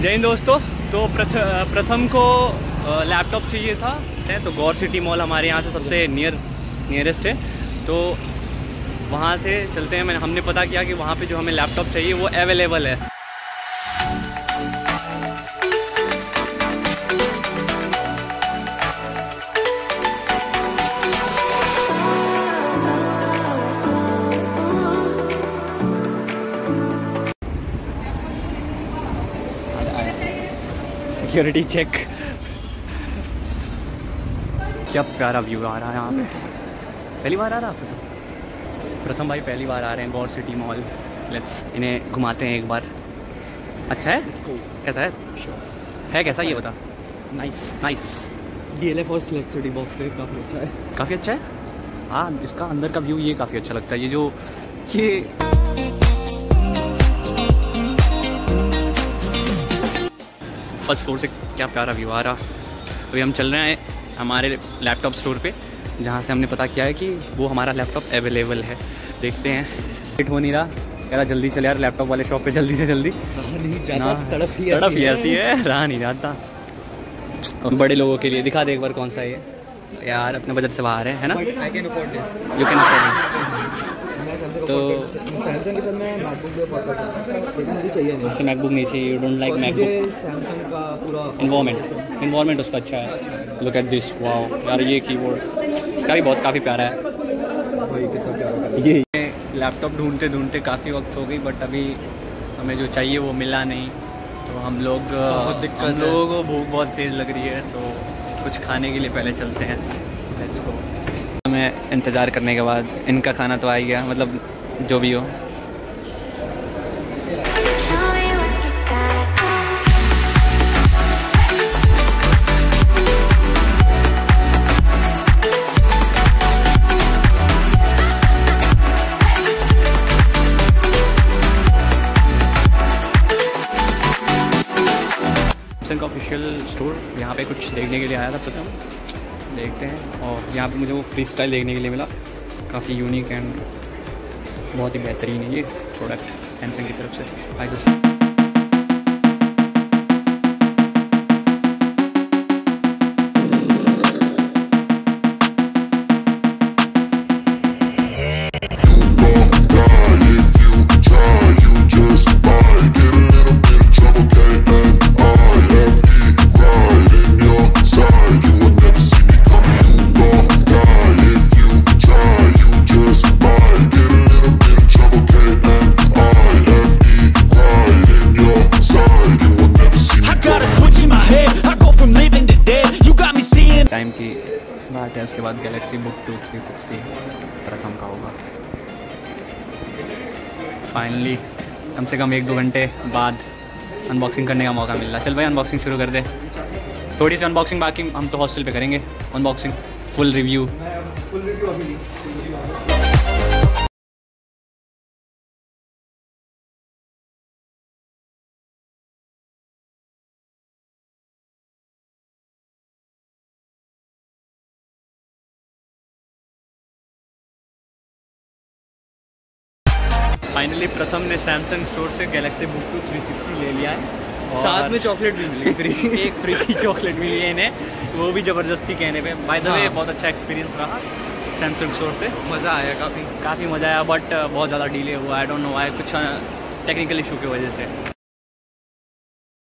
जय हिंद दोस्तों। तो प्रथम को लैपटॉप चाहिए था, तो गौर सिटी मॉल हमारे यहाँ से सबसे नियरेस्ट है, तो वहाँ से चलते हैं। हमने पता किया कि वहाँ पे जो हमें लैपटॉप चाहिए वो अवेलेबल है। Security check. क्या प्यारा व्यू आ रहा है यहाँ पे। पहली बार आ रहा है प्रथम भाई, पहली बार आ रहे हैं गौर सिटी मॉल। लेट्स इन्हें घुमाते हैं एक बार। अच्छा है, कैसा है? है कैसा ये बता। नाइस DLF और Select City बॉक्स पे काफ़ी अच्छा है। काफ़ी अच्छा है। हाँ, इसका अंदर का व्यू ये काफ़ी अच्छा लगता है। ये फर्स्ट फ्लोर से क्या प्यारा व्यू आ रहा। अभी हम चल रहे हैं हमारे लैपटॉप स्टोर पे, जहाँ से हमने पता किया है कि वो हमारा लैपटॉप अवेलेबल है। देखते हैं, लेट हो नहीं रहा। कह रहा जल्दी चले यार लैपटॉप वाले शॉप पे, जल्दी से जल्दी। तड़प ही ऐसी है, रहा नहीं जाता। और बड़े लोगों के लिए दिखा दे एक बार कौन सा है यार, अपने बजट से बाहर है ना। You can afford. तो सैमसंग के साथ मैं मैकबुक भी अफोर्ड कर सकता हूं, लेकिन मुझे चाहिए नहीं। उससे मैकबुक नहीं चाहिए। You don't like MacBook. Samsung का पूरा इन्वायरमेंट उसका अच्छा है। लुक एट दिस, वाओ यार, ये कीबोर्ड इसका भी काफ़ी प्यारा है। ये लैपटॉप ढूंढते ढूंढते काफ़ी वक्त हो गई, बट अभी हमें जो चाहिए वो मिला नहीं। तो हम लोगों को भूख बहुत तेज़ लग रही है, तो कुछ खाने के लिए पहले चलते हैं। Let's go. हमें इंतज़ार करने के बाद इनका खाना तो आ ही गया, मतलब जो भी हो। सैमसंग का ऑफिशियल स्टोर, यहाँ पे कुछ देखने के लिए आया था प्रथम, देखते हैं। और यहाँ पे मुझे वो फ्री स्टाइल देखने के लिए मिला, काफ़ी यूनिक एंड बहुत ही बेहतरीन है ये प्रोडक्ट सैमसंग की तरफ से। टाइम की बात है। उसके बाद गैलेक्सी बुक 2 360 प्रथम का होगा। फाइनली कम से कम 1-2 घंटे बाद अनबॉक्सिंग करने का मौका मिल रहा। चल भाई अनबॉक्सिंग शुरू कर दे। थोड़ी सी अनबॉक्सिंग बाकी, हम तो हॉस्टल पे करेंगे अनबॉक्सिंग। फुल रिव्यू अभी फाइनली प्रथम ने सैमसंग स्टोर से गैलेक्सी बुक 2 360 ले लिया है। साथ में चॉकलेट भी मिली फ्री। एक फ्री की चॉकलेट मिली है इन्हें, वो भी ज़बरदस्ती कहने पे। बाय द वे बहुत अच्छा एक्सपीरियंस रहा सैमसंग स्टोर से। मज़ा आया, काफ़ी मज़ा आया, बट बहुत ज़्यादा डिले हुआ। आई डोंट नो व्हाई, कुछ टेक्निकल इशू की वजह से।